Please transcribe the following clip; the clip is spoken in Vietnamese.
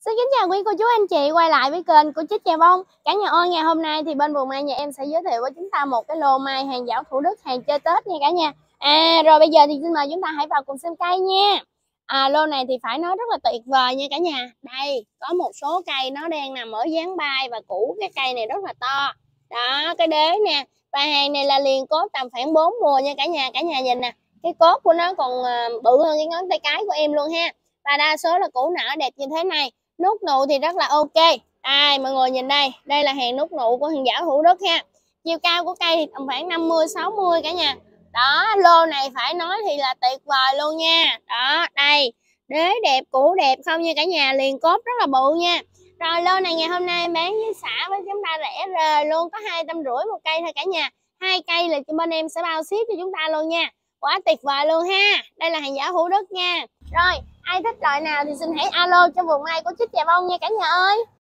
Xin kính chào quý cô chú anh chị quay lại với kênh của Chích Chà Bông. Cả nhà ơi, ngày hôm nay thì bên vườn mai nhà em sẽ giới thiệu với chúng ta một cái lô mai hàng giảo Thủ Đức, hàng chơi Tết nha cả nhà. Rồi bây giờ thì xin mời chúng ta hãy vào cùng xem cây nha. Lô này thì phải nói rất là tuyệt vời nha cả nhà. Đây, có một số cây nó đang nằm ở dáng bay và củ cái cây này rất là to. Đó, cái đế nè. Và hàng này là liền cốt tầm khoảng 4 mùa nha cả nhà. Cả nhà nhìn nè, cái cốt của nó còn bự hơn cái ngón tay cái của em luôn ha. Và đa số là củ nở đẹp như thế này. Nút nụ thì rất là ok. Mọi người nhìn đây, đây là hàng nút nụ của hàng giảo Thủ Đức ha. Chiều cao của cây thì tầm khoảng 50-60 cả nhà. Đó, lô này phải nói thì là tuyệt vời luôn nha. Đó, đây, đế đẹp, củ đẹp không nha cả nhà, liền cốt rất là bự nha. Rồi lô này ngày hôm nay em bán với xả với chúng ta rẻ rời luôn, có 250 một cây thôi cả nhà. 2 cây là bên em sẽ bao ship cho chúng ta luôn nha. Quá tuyệt vời luôn ha. Đây là hàng giảo Thủ Đức nha. Rồi, ai thích loại nào thì xin hãy alo cho vườn mai của Chích Chà Bông nha cả nhà ơi.